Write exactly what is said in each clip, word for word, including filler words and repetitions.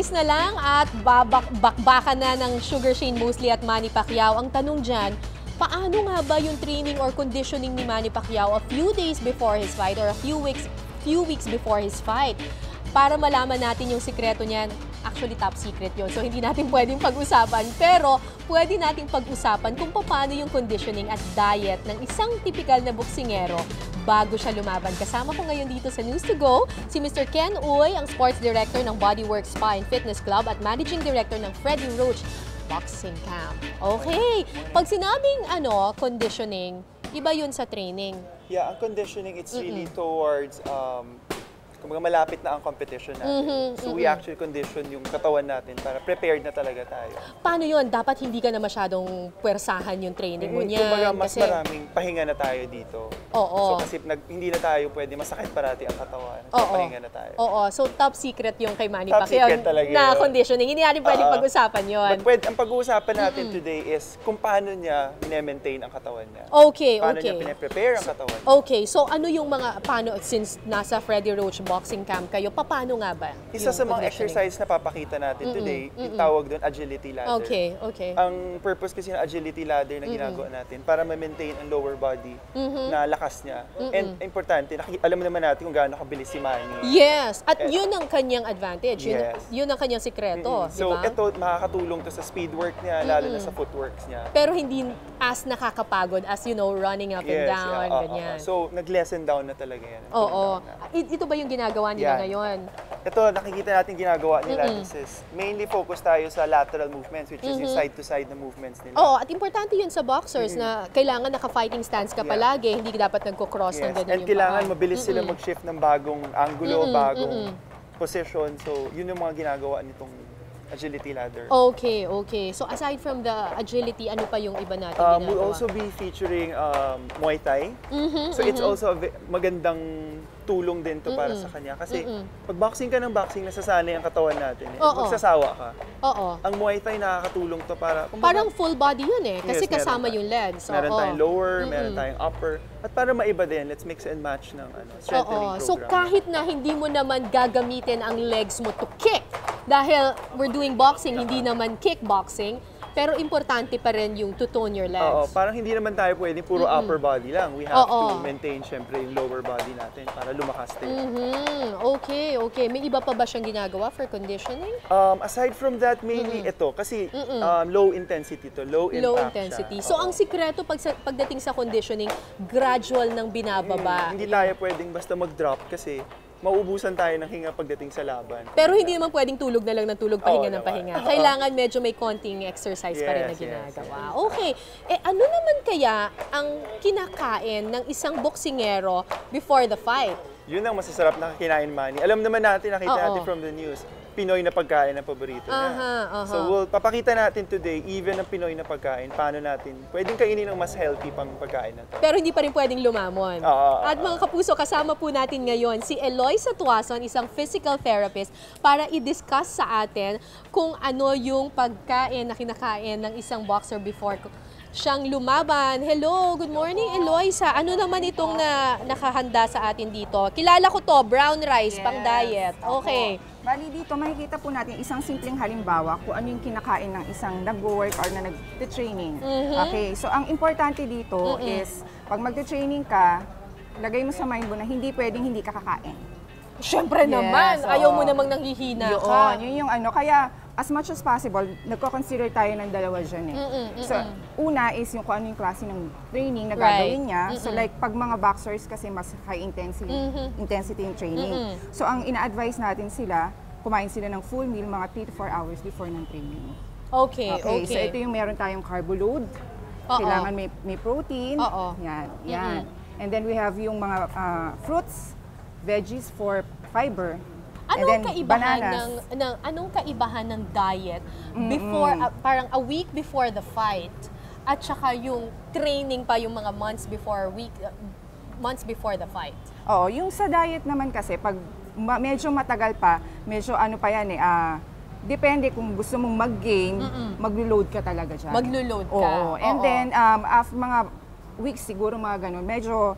days na lang at babak-bakbakan na ng Sugar Shane Mosley at Manny Pacquiao. Ang tanong dyan, paano nga ba yung training or conditioning ni Manny Pacquiao a few days before his fight or a few weeks, few weeks before his fight? Para malaman natin yung sikreto niyan, actually top secret yun, so hindi natin pwedeng pag-usapan. Pero pwede nating pag-usapan kung paano yung conditioning at diet ng isang typical na boksingero bago siya lumaban. Kasama ko ngayon dito sa News to Go, si Mister Ken Uy, ang Sports Director ng Bodyworks Spa and Fitness Club at Managing Director ng Freddie Roach Boxing Camp. Okay, pag sinabing ano, conditioning, iba yun sa training. Yeah, ang conditioning, it's really mm-mm. towards um, kumbaga malapit na ang competition natin. Mm-hmm, so mm-hmm. we actually condition yung katawan natin para prepared na talaga tayo. Paano yun? Dapat hindi ka na masyadong puwersahan yung training mo niyan. Kumbaga mas kasi maraming pahinga na tayo dito. Oo. So kasi nag, hindi na tayo pwede masakit parati ang katawan. So Oo. pahinga na tayo. Oo. So top secret yung kay Manny Top Pacquiao secret talaga na yun. conditioning. Hindi natin pwedeng Uh, pag-usapan yun. But pwede, ang pag-uusapan natin mm-hmm. today is kung paano niya mine-maintain ang katawan niya. Okay, paano okay. niya pine-prepare ang katawan niya. Okay, so ano yung mga, paano, since nasa Freddie Roach Boxing Camp kayo, paano nga ba? Isa sa mga exercise na papakita natin mm-mm, today, mm-mm. yung tawag doon, agility ladder. Okay, okay. Ang purpose kasi ng agility ladder na ginagawa natin para ma-maintain ang lower body mm-hmm. na lakas niya. Mm-mm. And importante, alam mo naman natin kung gaano kabilis si Manny. Yes, at yun ang kanyang advantage. Yun, yes. yun ang kanyang sikreto, mm-hmm. So diba? ito, makakatulong to sa speed work niya, mm-hmm. lalo na sa footworks niya. Pero hindi as nakakapagod as, you know, running up yes, and down, yeah, uh, ganyan. Uh, so, nag-lessen down na talaga yan. Oo. Ito ba yung ginagawa nila yeah. ngayon? Ito, nakikita natin ginagawa nila. Mm-hmm. This is mainly focus tayo sa lateral movements, which mm-hmm. is yung side-to-side na movements nila. Oo, at importante yun sa boxers mm-hmm. na kailangan naka-fighting stance ka yeah. palagi, hindi dapat nagko-cross yes. ng ganyan And yung kailangan paa. mabilis mm-hmm. sila mag-shift ng bagong angulo, mm-hmm. bagong mm-hmm. position. So, yun yung mga ginagawa nitong agility ladder. Okay, okay. So, aside from the agility, ano pa yung iba natin um, ginagawa? We'll also be featuring um, Muay Thai. Mm-hmm, so, mm-hmm. it's also a magandang tulong din to para Mm-mm. sa kanya. Kasi Mm-mm. pag boxing ka ng boxing, nasasanay ang katawan natin. Eh. Oo. Magsasawa ka. Oo. Ang Muay Thai nakakatulong to para... Kumbaga, parang full body yun eh. Kasi yes, kasama meron yung legs. Meron Oo. tayong lower, Mm-mm. meron tayong upper. At para maiba din, let's mix and match ng ano, strengthening Oo. program. So kahit na hindi mo naman gagamitin ang legs mo to kick, dahil we're doing boxing, hindi naman kickboxing, pero importante pa rin yung to tone your legs. Oo, parang hindi naman tayo pwedeng puro mm-hmm. upper body lang. We have Oo. to maintain syempre yung lower body natin para lumakas din. Mm-hmm. Okay, okay. May iba pa ba siyang ginagawa for conditioning? Um, aside from that, mainly mm-hmm. ito. Kasi um, low intensity to, low impact Low intensity. siya. So Oo. ang sikreto pag sa, pagdating sa conditioning, gradual nang binababa. Mm, hindi tayo pwedeng basta mag-drop kasi mauubusan tayo ng hinga pagdating sa laban. Pero hindi naman pwedeng tulog na lang ng tulog, pahinga Oo, ng naman. pahinga. Kailangan medyo may konting exercise pa rin na Yes, yes, ginagawa. yes. Okay. Eh ano naman kaya ang kinakain ng isang boksingero before the fight? Yun ang masasarap na kinain Manny. Alam naman natin, nakita Oo. natin from the news, Pinoy na pagkain ang paborito niya. Aha, aha. So we'll papakita natin today, even ang Pinoy na pagkain, paano natin pwedeng kainin ng mas healthy pang pagkain na to. Pero hindi pa rin pwedeng lumamon. Oo. At mga kapuso, kasama po natin ngayon si Eloy Satuason, isang physical therapist, para i-discuss sa atin kung ano yung pagkain na kinakain ng isang boxer before siyang lumaban. Hello, good morning Eloisa. Ano naman itong na, nakahanda sa atin dito? Kilala ko to, brown rice, Yes. pang diet. Okay. Opo. Bali dito, makikita po natin isang simpleng halimbawa kung ano yung kinakain ng isang nag-work or na nag-training. Mhm. Okay, so ang importante dito Mm-mm. is, pag mag-training ka, lagay mo sa mind mo na hindi pwedeng hindi ka kakain. Siyempre Yes, naman, ayaw oo. mo namang nanghihina Yun, ka. yun yung ano. Kaya, as much as possible, nagko-consider tayo ng dalawa dyan eh. Mm-mm, So, mm-mm. una is yung kung ano yung klase ng training na Right. gagawin niya. So, Mm-mm. like, pag mga boxers kasi mas high intensity, Mhm. intensity yung training. Mm-mm. So, ang ina-advise natin sila, kumain sila ng full meal mga three to four hours before ng training. Okay, okay. So, ito yung meron tayong carbo load. Oo. Kailangan may, may protein. Oo. Yan, yan. And then we have yung mga ah, fruits, veggies for fiber. And Anong then kaibahan bananas. ng, ng anong kaibahan ng diet before uh, parang a week before the fight at saka yung training pa yung mga months before week uh, months before the fight? Oo, yung sa diet naman kasi pag ma- medyo matagal pa, medyo ano pa yan eh, ah, depende kung gusto mong mag-gain, maglo-load ka talaga dyan. Maglo-load ka. Oo, and Oo. then um, after mga weeks siguro mga ganun, medyo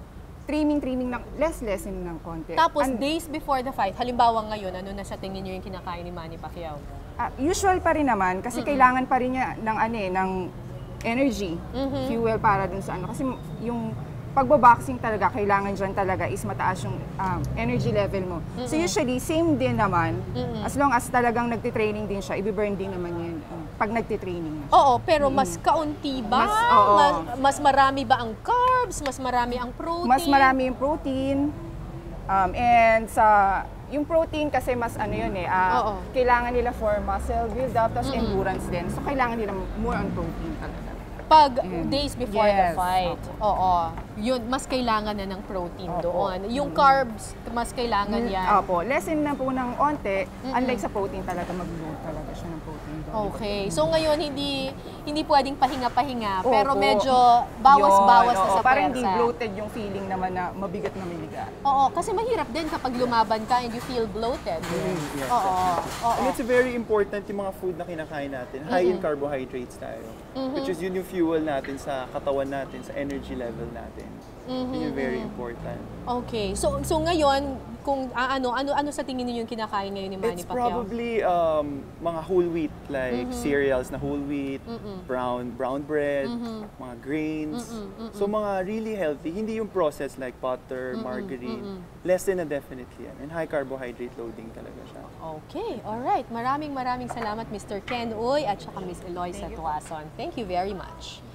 trimming, trimming ng, less, lessen ng konti. Tapos, And, days before the fight, halimbawa ngayon, ano na sa tingin niyo yung kinakain ni Manny Pacquiao? ah, usual pa rin naman, kasi kailangan pa rin niya ng, ano, eh, ng energy, fuel para dun sa ano. Kasi yung pagbo-boxing talaga, kailangan dyan talaga is mataas yung um, energy level mo. So usually, same din naman, as long as talagang nagtitraining din siya, i-burn din naman yun um, pag nagtitraining na siya. Oo, pero mas kaunti ba? Mas- oo. mas, mas marami ba ang carbs? Mas marami ang protein? Mas marami yung protein, um, and sa yung protein kasi mas ano yun eh, ah, Oo. kailangan nila for muscle build-up, tapos endurance din. So kailangan nila more on protein talaga. Pag Mm. days before the Yes. fight, oo, yun, mas kailangan na ng protein Opo. doon. Yung carbs, mas kailangan yan. Opo, lessen na po ng onte, unlike sa protein talaga, mag-load talaga siya ng protein doon. Okay. So ngayon, hindi hindi pwedeng pahinga-pahinga, Opo. pero medyo bawas-bawas Yun, na oo, sa parang hindi pwersa. bloated yung feeling naman na mabigat na mabigat. Oo, kasi mahirap din kapag lumaban ka and you feel bloated. yes. Oo. Oo. And it's very important yung mga food na kinakain natin. High in carbohydrates tayo. Which is yun yung fuel natin sa katawan natin, sa energy level natin. Yun yung very important. Okay. So so ngayon, kung ah, ano ano ano sa tingin niyo yung kinakain ngayon ni Manny It's Pacquiao? probably um, mga whole wheat, like cereals na whole wheat, brown brown bread, mga grains. So mga really healthy, hindi yung processed like butter, margarine. Less than na definitely yan. And high carbohydrate loading talaga siya. Okay, all right. Maraming maraming salamat Mister Ken Uy at saka Miss Eloisa Tuason. Thank you very much.